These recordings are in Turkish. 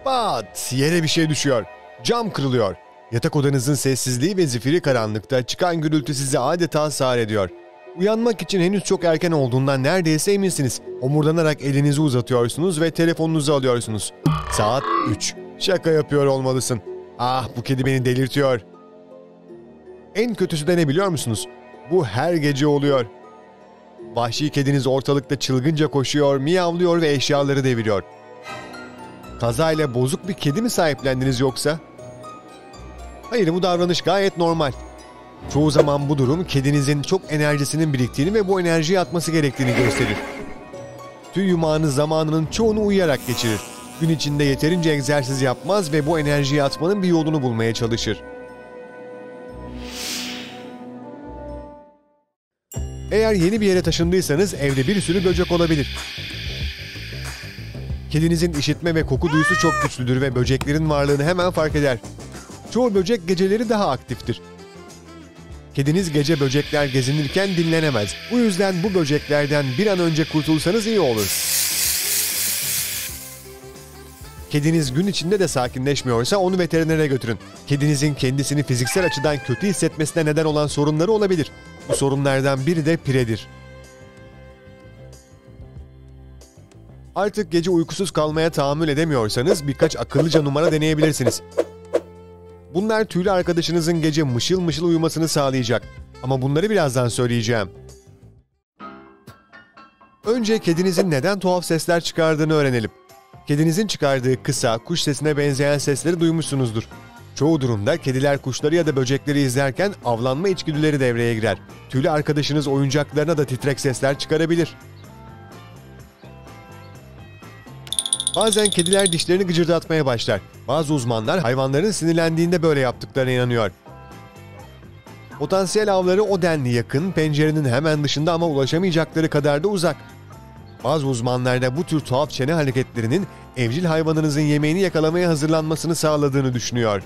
Pat! Yere bir şey düşüyor. Cam kırılıyor. Yatak odanızın sessizliği ve zifiri karanlıkta çıkan gürültü sizi adeta sağır ediyor. Uyanmak için henüz çok erken olduğundan neredeyse eminsiniz. Homurdanarak elinizi uzatıyorsunuz ve telefonunuzu alıyorsunuz. Saat 3. Şaka yapıyor olmalısın. Ah, bu kedi beni delirtiyor. En kötüsü de ne biliyor musunuz? Bu her gece oluyor. Vahşi kediniz ortalıkta çılgınca koşuyor, miyavlıyor ve eşyaları deviriyor. Kazayla bozuk bir kedi mi sahiplendiniz yoksa? Hayır, bu davranış gayet normal. Çoğu zaman bu durum kedinizin çok enerjisinin biriktiğini ve bu enerjiyi atması gerektiğini gösterir. Tüy yumağını zamanının çoğunu uyuyarak geçirir. Gün içinde yeterince egzersiz yapmaz ve bu enerjiyi atmanın bir yolunu bulmaya çalışır. Eğer yeni bir yere taşındıysanız evde bir sürü böcek olabilir. Kedinizin işitme ve koku duyusu çok güçlüdür ve böceklerin varlığını hemen fark eder. Çoğu böcek geceleri daha aktiftir. Kediniz gece böcekler gezinirken dinlenemez. Bu yüzden bu böceklerden bir an önce kurtulsanız iyi olur. Kediniz gün içinde de sakinleşmiyorsa onu veterinere götürün. Kedinizin kendisini fiziksel açıdan kötü hissetmesine neden olan sorunları olabilir. Bu sorunlardan biri de piredir. Artık gece uykusuz kalmaya tahammül edemiyorsanız birkaç akıllıca numara deneyebilirsiniz. Bunlar tüylü arkadaşınızın gece mışıl mışıl uyumasını sağlayacak. Ama bunları birazdan söyleyeceğim. Önce kedinizin neden tuhaf sesler çıkardığını öğrenelim. Kedinizin çıkardığı kısa, kuş sesine benzeyen sesleri duymuşsunuzdur. Çoğu durumda kediler kuşları ya da böcekleri izlerken avlanma içgüdüleri devreye girer. Tüylü arkadaşınız oyuncaklarına da titrek sesler çıkarabilir. Bazen kediler dişlerini gıcırdatmaya başlar. Bazı uzmanlar hayvanların sinirlendiğinde böyle yaptıklarına inanıyor. Potansiyel avları o denli yakın, pencerenin hemen dışında ama ulaşamayacakları kadar da uzak. Bazı uzmanlar da bu tür tuhaf çene hareketlerinin evcil hayvanınızın yemeğini yakalamaya hazırlanmasını sağladığını düşünüyor.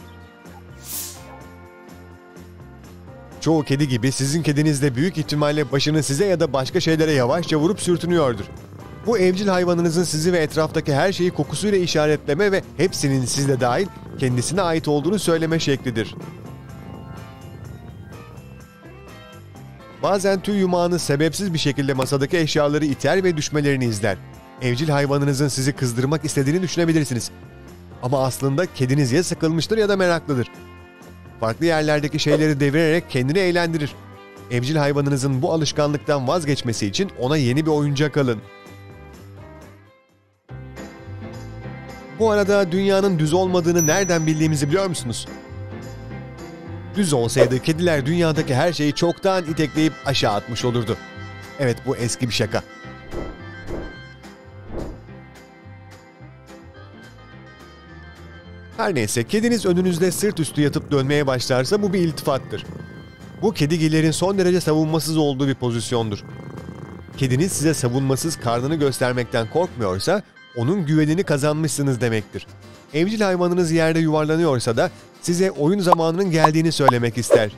Çoğu kedi gibi sizin kediniz de büyük ihtimalle başını size ya da başka şeylere yavaşça vurup sürtünüyordur. Bu evcil hayvanınızın sizi ve etraftaki her şeyi kokusuyla işaretleme ve hepsinin sizle dahil kendisine ait olduğunu söyleme şeklidir. Bazen tüy yumağını sebepsiz bir şekilde masadaki eşyaları iter ve düşmelerini izler. Evcil hayvanınızın sizi kızdırmak istediğini düşünebilirsiniz. Ama aslında kediniz ya sıkılmıştır ya da meraklıdır. Farklı yerlerdeki şeyleri devirerek kendini eğlendirir. Evcil hayvanınızın bu alışkanlıktan vazgeçmesi için ona yeni bir oyuncak alın. Bu arada dünyanın düz olmadığını nereden bildiğimizi biliyor musunuz? Düz olsaydı kediler dünyadaki her şeyi çoktan itekleyip aşağı atmış olurdu. Evet, bu eski bir şaka. Her neyse, kediniz önünüzde sırt üstü yatıp dönmeye başlarsa bu bir iltifattır. Bu kedigillerin son derece savunmasız olduğu bir pozisyondur. Kediniz size savunmasız karnını göstermekten korkmuyorsa onun güvenini kazanmışsınız demektir. Evcil hayvanınız yerde yuvarlanıyorsa da size oyun zamanının geldiğini söylemek ister.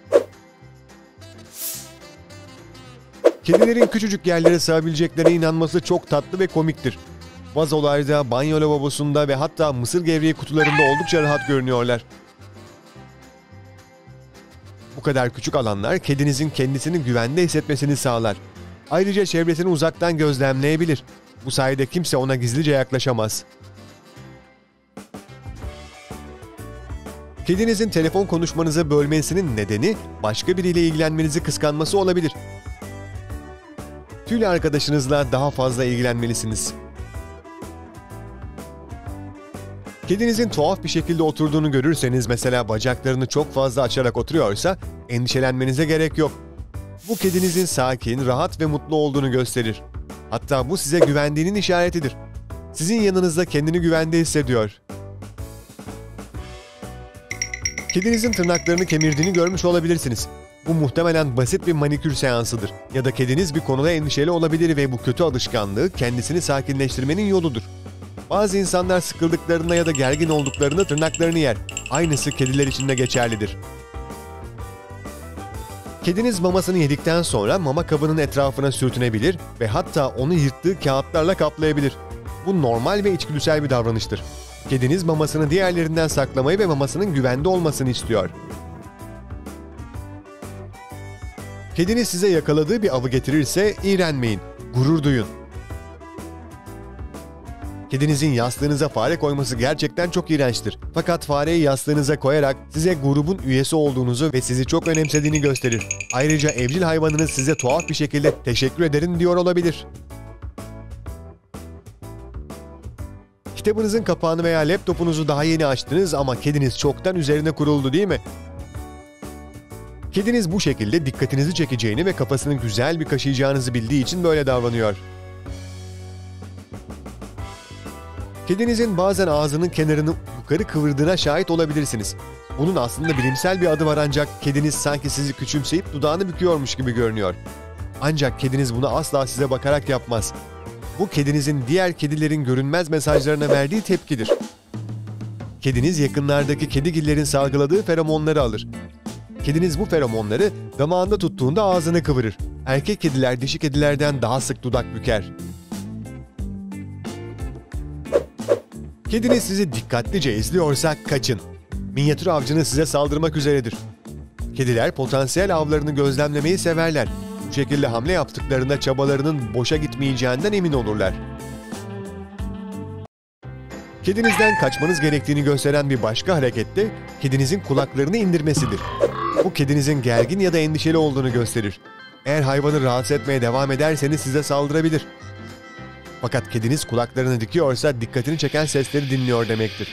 Kedilerin küçücük yerlere sığabileceklerine inanması çok tatlı ve komiktir. Vazolarda, banyo lavabosunda ve hatta mısır gevreği kutularında oldukça rahat görünüyorlar. Bu kadar küçük alanlar kedinizin kendisini güvende hissetmesini sağlar. Ayrıca çevresini uzaktan gözlemleyebilir. Bu sayede kimse ona gizlice yaklaşamaz. Kedinizin telefon konuşmanızı bölmesinin nedeni başka biriyle ilgilenmenizi kıskanması olabilir. Tüylü arkadaşınızla daha fazla ilgilenmelisiniz. Kedinizin tuhaf bir şekilde oturduğunu görürseniz, mesela bacaklarını çok fazla açarak oturuyorsa, endişelenmenize gerek yok. Bu kedinizin sakin, rahat ve mutlu olduğunu gösterir. Hatta bu size güvendiğinin işaretidir. Sizin yanınızda kendini güvende hissediyor. Kedinizin tırnaklarını kemirdiğini görmüş olabilirsiniz. Bu muhtemelen basit bir manikür seansıdır. Ya da kediniz bir konuda endişeli olabilir ve bu kötü alışkanlığı kendisini sakinleştirmenin yoludur. Bazı insanlar sıkıldıklarında ya da gergin olduklarında tırnaklarını yer. Aynısı kediler için de geçerlidir. Kediniz mamasını yedikten sonra mama kabının etrafına sürtünebilir ve hatta onu yırttığı kağıtlarla kaplayabilir. Bu normal ve içgüdüsel bir davranıştır. Kediniz mamasını diğerlerinden saklamayı ve mamasının güvende olmasını istiyor. Kediniz size yakaladığı bir avı getirirse iğrenmeyin, gurur duyun. Kedinizin yastığınıza fare koyması gerçekten çok iğrençtir. Fakat fareyi yastığınıza koyarak size grubun üyesi olduğunuzu ve sizi çok önemsediğini gösterir. Ayrıca evcil hayvanınız size tuhaf bir şekilde teşekkür ederim diyor olabilir. Kitabınızın kapağını veya laptopunuzu daha yeni açtınız ama kediniz çoktan üzerine kuruldu, değil mi? Kediniz bu şekilde dikkatinizi çekeceğini ve kafasını güzel bir kaşıyacağınızı bildiği için böyle davranıyor. Kedinizin bazen ağzının kenarını yukarı kıvırdığına şahit olabilirsiniz. Bunun aslında bilimsel bir adı var ancak kediniz sanki sizi küçümseyip dudağını büküyormuş gibi görünüyor. Ancak kediniz bunu asla size bakarak yapmaz. Bu kedinizin diğer kedilerin görünmez mesajlarına verdiği tepkidir. Kediniz yakınlardaki kedigillerin salgıladığı feromonları alır. Kediniz bu feromonları damağında tuttuğunda ağzını kıvırır. Erkek kediler dişi kedilerden daha sık dudak büker. Kediniz sizi dikkatlice izliyorsa kaçın. Minyatür avcınız size saldırmak üzeredir. Kediler potansiyel avlarını gözlemlemeyi severler. Bu şekilde hamle yaptıklarında çabalarının boşa gitmeyeceğinden emin olurlar. Kedinizden kaçmanız gerektiğini gösteren bir başka hareket de kedinizin kulaklarını indirmesidir. Bu kedinizin gergin ya da endişeli olduğunu gösterir. Eğer hayvanı rahatsız etmeye devam ederseniz size saldırabilir. Fakat kediniz kulaklarını dikiyorsa dikkatini çeken sesleri dinliyor demektir.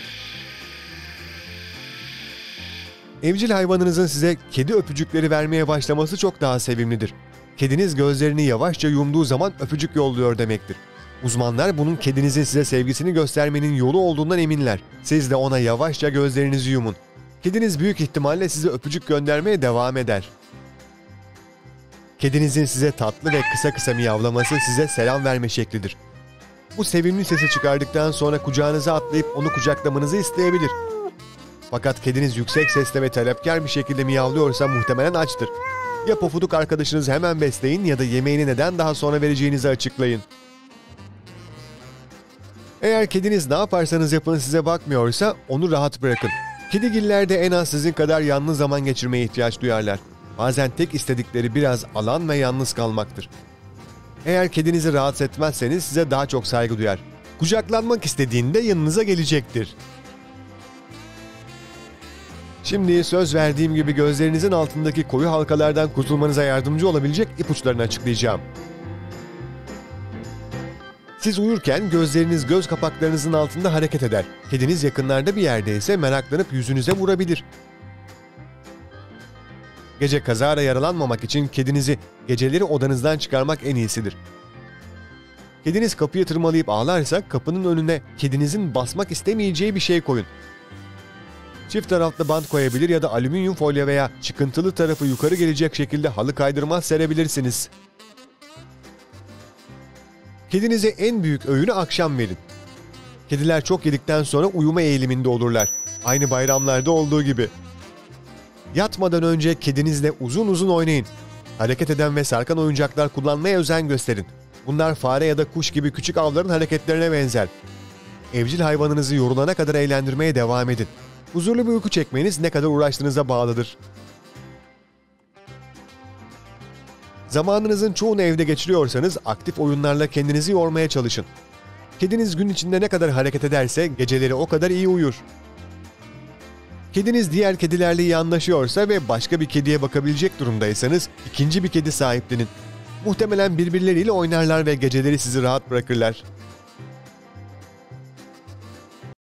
Evcil hayvanınızın size kedi öpücükleri vermeye başlaması çok daha sevimlidir. Kediniz gözlerini yavaşça yumduğu zaman öpücük yolluyor demektir. Uzmanlar bunun kedinizin size sevgisini göstermenin yolu olduğundan eminler. Siz de ona yavaşça gözlerinizi yumun. Kediniz büyük ihtimalle size öpücük göndermeye devam eder. Kedinizin size tatlı ve kısa kısa miyavlaması size selam verme şeklidir. Bu sevimli sesi çıkardıktan sonra kucağınıza atlayıp onu kucaklamanızı isteyebilir. Fakat kediniz yüksek sesle ve talepkar bir şekilde miyavlıyorsa muhtemelen açtır. Ya pofuduk arkadaşınızı hemen besleyin ya da yemeğini neden daha sonra vereceğinizi açıklayın. Eğer kediniz ne yaparsanız yapın size bakmıyorsa onu rahat bırakın. Kedigiller de en az sizin kadar yalnız zaman geçirmeye ihtiyaç duyarlar. Bazen tek istedikleri biraz alan ve yalnız kalmaktır. Eğer kedinizi rahatsız etmezseniz size daha çok saygı duyar. Kucaklanmak istediğinde yanınıza gelecektir. Şimdi söz verdiğim gibi gözlerinizin altındaki koyu halkalardan kurtulmanıza yardımcı olabilecek ipuçlarını açıklayacağım. Siz uyurken gözleriniz göz kapaklarınızın altında hareket eder. Kediniz yakınlarda bir yerdeyse meraklanıp yüzünüze vurabilir. Gece kazara yaralanmamak için kedinizi geceleri odanızdan çıkarmak en iyisidir. Kediniz kapıyı tırmalayıp ağlarsa kapının önüne kedinizin basmak istemeyeceği bir şey koyun. Çift taraflı bant koyabilir ya da alüminyum folyo veya çıkıntılı tarafı yukarı gelecek şekilde halı kaydırmaz serebilirsiniz. Kedinize en büyük öğünü akşam verin. Kediler çok yedikten sonra uyuma eğiliminde olurlar. Aynı bayramlarda olduğu gibi. Yatmadan önce kedinizle uzun uzun oynayın. Hareket eden ve sarkan oyuncaklar kullanmaya özen gösterin. Bunlar fare ya da kuş gibi küçük avların hareketlerine benzer. Evcil hayvanınızı yorulana kadar eğlendirmeye devam edin. Huzurlu bir uyku çekmeniz ne kadar uğraştığınıza bağlıdır. Zamanınızın çoğunu evde geçiriyorsanız aktif oyunlarla kendinizi yormaya çalışın. Kediniz gün içinde ne kadar hareket ederse geceleri o kadar iyi uyur. Kediniz diğer kedilerle iyi anlaşıyorsa ve başka bir kediye bakabilecek durumdaysanız ikinci bir kedi sahiplenin. Muhtemelen birbirleriyle oynarlar ve geceleri sizi rahat bırakırlar.